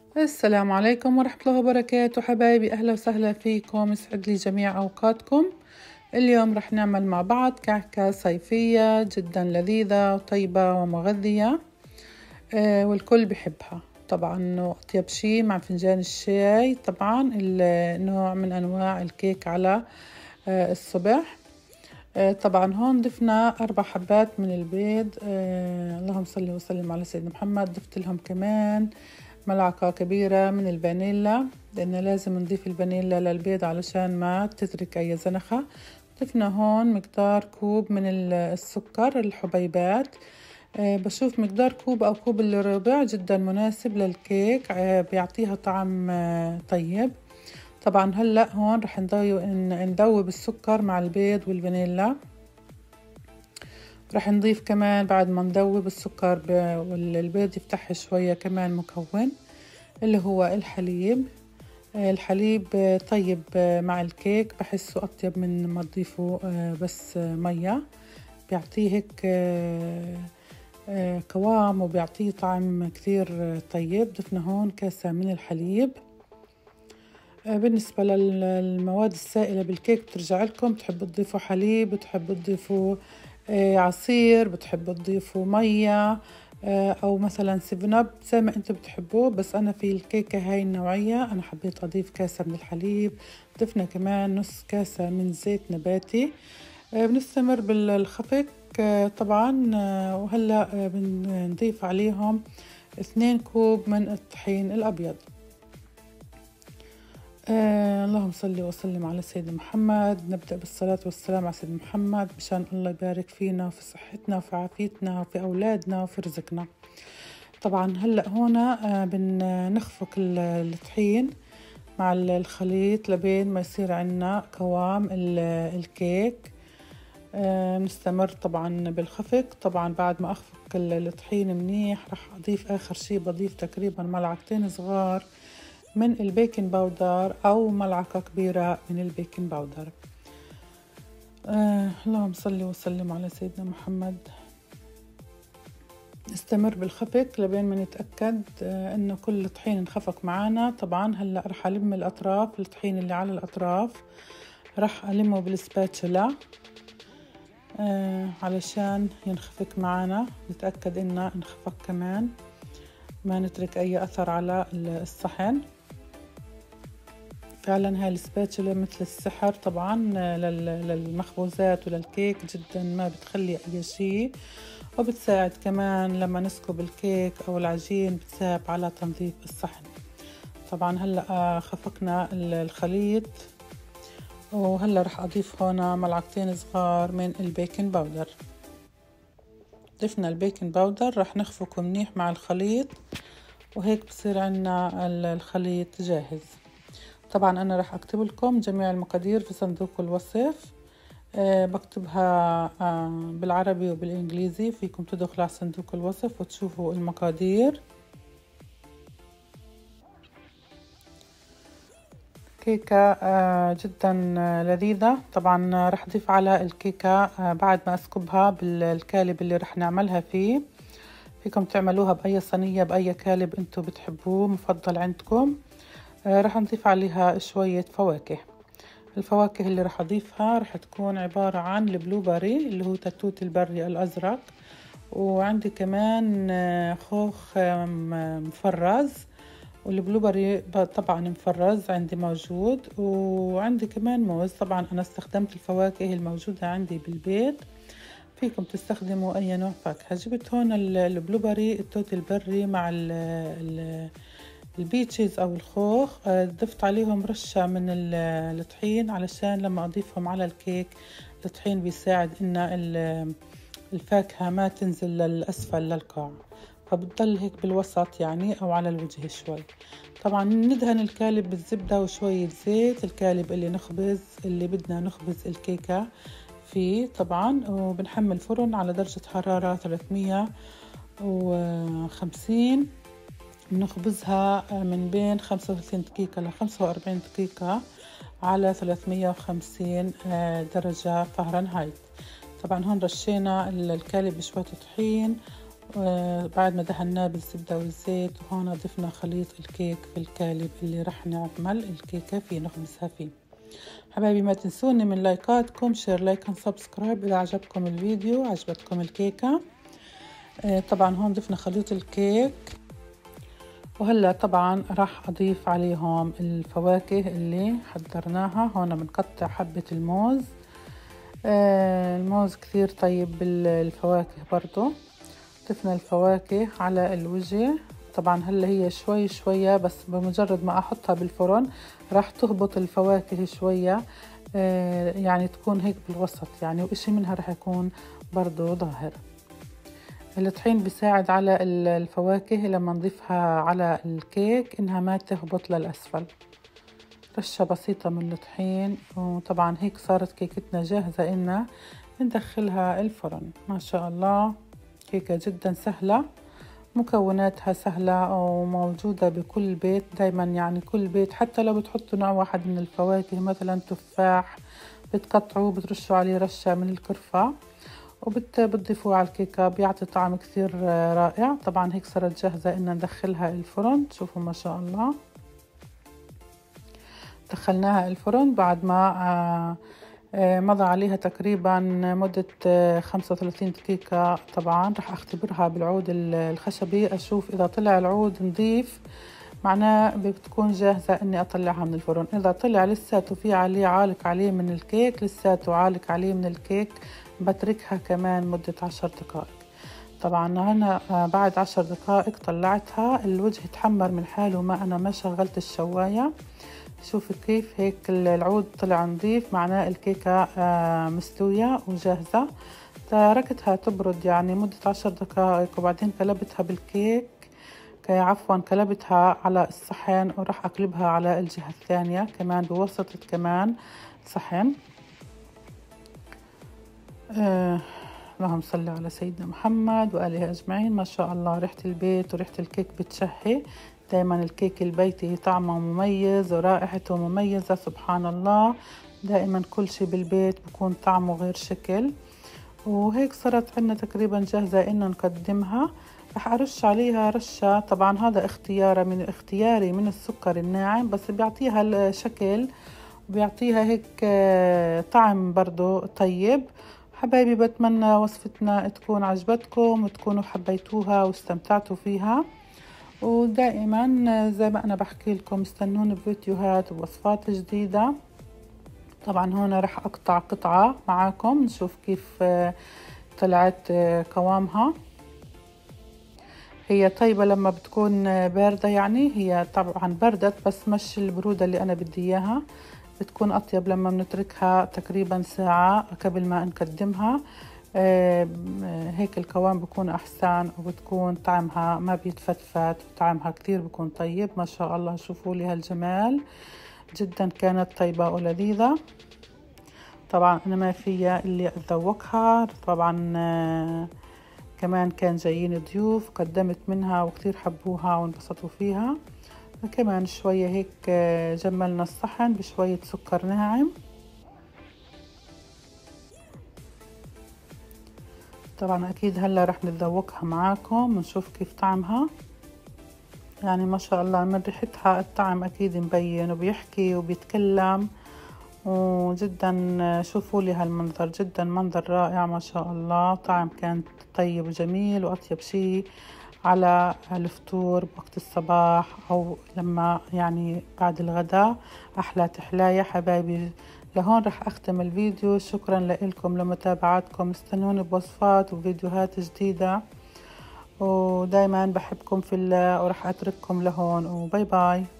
السلام عليكم ورحمة الله وبركاته حبايبي، أهلا وسهلا فيكم، يسعد لي جميع أوقاتكم. اليوم رح نعمل مع بعض كعكة صيفية جدا لذيذة وطيبة ومغذية، والكل بحبها طبعا، وأطيب شي مع فنجان الشاي. طبعا نوع من أنواع الكيك على الصبح. طبعا هون ضفنا 4 حبات من البيض، اللهم صل وسلم على سيدنا محمد. ضفت لهم كمان ملعقة كبيرة من الفانيلا، لأن لازم نضيف الفانيلا للبيض علشان ما تترك أي زنخة. ضفنا هون مقدار كوب من السكر الحبيبات، بشوف مقدار كوب أو كوب إلا ربع جدا مناسب للكيك، بيعطيها طعم طيب. طبعا هلأ هون رح ندوب السكر مع البيض والفانيلا. رح نضيف كمان بعد ما ندوب السكر والبيض يفتح شوية كمان مكون اللي هو الحليب. الحليب طيب مع الكيك، بحسه أطيب من ما تضيفوا بس مية، بيعطيه هيك قوام وبيعطيه طعم كثير طيب. ضفنا هون كاسة من الحليب. بالنسبة للمواد السائلة بالكيك بترجع لكم، بتحبوا تضيفوا حليب، بتحبوا تضيفوا عصير، بتحبوا تضيفوا مية، أو مثلا 7 زي ما انتم بتحبوه. بس أنا في الكيكة هاي النوعية أنا حبيت أضيف كاسة من الحليب. ضفنا كمان نص كاسة من زيت نباتي. بنستمر بالخفق طبعا. وهلأ بنضيف عليهم 2 كوب من الطحين الأبيض. اللهم صل وسلم على سيدنا محمد. نبدأ بالصلاة والسلام على سيدنا محمد، مشان الله يبارك فينا وفي صحتنا وفي عافيتنا وفي أولادنا وفي رزقنا. طبعا هلأ هنا بنخفق الطحين مع الخليط لبين ما يصير عنا قوام الكيك. نستمر طبعا بالخفق. طبعا بعد ما أخفق الطحين منيح، رح أضيف آخر شي، بضيف تقريبا 2 ملعقة صغار من البيكنج باودر أو ملعقة كبيرة من البيكنج باودر. اللهم صل وسلم على سيدنا محمد. نستمر بالخفق لبين ما نتأكد إنه كل طحين انخفق معانا. طبعا هلأ رح ألم الأطراف، الطحين اللي على الأطراف رح ألمه بالسباتشولا علشان ينخفق معانا، نتأكد إنه انخفق كمان، ما نترك أي أثر على الصحن. فعلا هاي السباتشولا مثل السحر طبعا للمخبوزات وللكيك، جدا ما بتخلي أي شيء، وبتساعد كمان لما نسكب الكيك أو العجين، بتساعد على تنظيف الصحن. طبعا هلأ خفقنا الخليط، وهلأ رح أضيف هنا 2 ملعقة صغار من البيكنج باودر. ضفنا البيكنج باودر، رح نخفقه منيح مع الخليط، وهيك بصير عنا الخليط جاهز. طبعا أنا رح أكتب لكم جميع المقادير في صندوق الوصف، بكتبها بالعربي وبالإنجليزي، فيكم تدخلوا على صندوق الوصف وتشوفوا المقادير. كيكة جدا لذيذة. طبعا رح أضيف على الكيكة بعد ما أسكبها بالكالب اللي رح نعملها فيه. فيكم تعملوها بأي صينية، بأي كالب انتو بتحبوه مفضل عندكم. رح نضيف عليها شوية فواكه. الفواكه اللي رح أضيفها رح تكون عبارة عن البلوبري اللي هو توت البري الأزرق، وعندي كمان خوخ مفرز، والبلوبري طبعا مفرز عندي موجود، وعندي كمان موز. طبعا أنا استخدمت الفواكه الموجودة عندي بالبيت، فيكم تستخدموا أي نوع فاكهة. جبت هون البلوبري التوت البري مع البيتشز أو الخوخ، ضفت عليهم رشة من الطحين علشان لما أضيفهم على الكيك، الطحين بيساعد إن الفاكهة ما تنزل للأسفل للقاع، فبتضل هيك بالوسط يعني أو على الوجه شوي. طبعا ندهن الكالب بالزبدة وشوية زيت، الكالب اللي بدنا نخبز الكيكة فيه طبعا، وبنحمل فرن على درجة حرارة 350. بنخبزها من بين 35 دقيقة ل 45 دقيقة على 350 درجة فahrenheit. طبعا هون رشينا الكالب بشوية طحين، بعد ما دهناه بالزبدة والزيت. وهون ضفنا خليط الكيك في القالب اللي رح نعمل الكيكة فيه، نخبزها فيه. حبايبي ما تنسوني من لايكاتكم، شير لايك اند سبسكرايب إذا عجبكم الفيديو، عجبتكم الكيكة. طبعا هون ضفنا خليط الكيك، وهلا طبعا راح اضيف عليهم الفواكه اللي حضرناها. هون بنقطع حبة الموز. الموز كثير طيب بالفواكه برضو. ضفنا الفواكه على الوجه. طبعا هلا هي شوي شوية، بس بمجرد ما احطها بالفرن راح تهبط الفواكه شوية، يعني تكون هيك بالوسط يعني، وإشي منها راح يكون برضو ظاهر. الطحين بيساعد على الفواكه لما نضيفها على الكيك انها ما تهبط للأسفل. رشة بسيطة من الطحين، وطبعا هيك صارت كيكتنا جاهزة إننا ندخلها الفرن. ما شاء الله كيكة جدا سهلة، مكوناتها سهلة وموجودة بكل بيت دايما، يعني كل بيت حتى لو بتحطوا نوع واحد من الفواكه مثلا تفاح بتقطعوه بترشوا عليه رشة من القرفة وبتضيفوه على الكيكة، بيعطي طعم كثير رائع. طبعا هيك صارت جاهزة إن ندخلها الفرن. شوفوا ما شاء الله دخلناها الفرن بعد ما مضى عليها تقريبا مدة 35 دقيقة. طبعا راح اختبرها بالعود الخشبي اشوف اذا طلع العود نظيف معناه بتكون جاهزة اني اطلعها من الفرن. اذا طلع لساته في عليه عالق عليه من الكيك، لساته عالق عليه من الكيك، بتركها كمان مدة 10 دقائق. طبعا أنا بعد 10 دقائق طلعتها، الوجه تحمر من حاله ما أنا شغلت الشواية. شوفوا كيف هيك العود طلع نظيف، معناه الكيكة مستوية وجاهزة. تركتها تبرد يعني مدة 10 دقائق، وبعدين قلبتها بالكيك، عفوا قلبتها على الصحن، وراح أقلبها على الجهة الثانية كمان بوسط كمان صحن. اللهم صل على سيدنا محمد وآله أجمعين. ما شاء الله ريحة البيت وريحة الكيك بتشهي. دايما الكيك البيتي طعمه مميز ورائحته مميزة، سبحان الله. دائما كل شي بالبيت بكون طعمه غير شكل. وهيك صارت عنا تقريبا جاهزة إنه نقدمها. رح أرش عليها رشة، طبعا هذا اختياري من السكر الناعم، بس بيعطيها الشكل وبيعطيها هيك طعم برضو طيب. حبايبي بتمنى وصفتنا تكون عجبتكم وتكونوا حبيتوها واستمتعتوا فيها. ودائما زي ما أنا بحكي لكم استنوني بفيديوهات ووصفات جديدة. طبعا هون رح أقطع قطعة معاكم نشوف كيف طلعت قوامها. هي طيبة لما بتكون باردة، يعني هي طبعا بردت بس مش البرودة اللي أنا بدي إياها. بتكون أطيب لما بنتركها تقريبا ساعة قبل ما نقدمها. هيك القوام بكون أحسن، وبتكون طعمها ما بيتفتفت، وطعمها كتير بكون طيب. ما شاء الله شوفوا لي هالجمال، جدا كانت طيبة ولذيذة. طبعا أنا ما فيها اللي أتذوقها. طبعا كمان كان جايين ضيوف قدمت منها وكتير حبوها وانبسطوا فيها. وكمان شوية هيك جملنا الصحن بشوية سكر ناعم. طبعا أكيد هلا رح نتذوقها معاكم ونشوف كيف طعمها. يعني ما شاء الله من ريحتها الطعم أكيد مبين وبيحكي وبيتكلم، وجدا شوفوا لي هالمنظر، جدا منظر رائع ما شاء الله. طعم كان طيب وجميل، وأطيب شي على الفطور وقت الصباح أو لما يعني بعد الغداء أحلى تحلاية. حبايبي لهون رح أختم الفيديو. شكرا لكم لمتابعتكم، استنوني بوصفات وفيديوهات جديدة، ودايما بحبكم في الله، ورح أترككم لهون، وباي باي.